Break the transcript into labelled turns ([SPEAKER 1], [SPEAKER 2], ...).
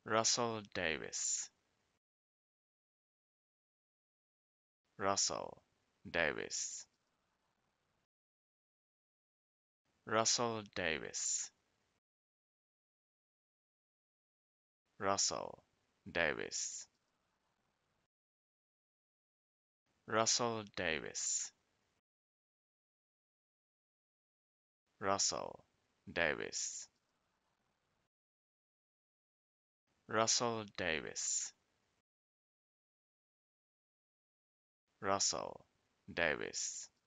[SPEAKER 1] Russell Davis, Russell Davis, Russell Davis, Russell Davis, Russell Davis, Russell Davis, Russell Davis, Russell Davis,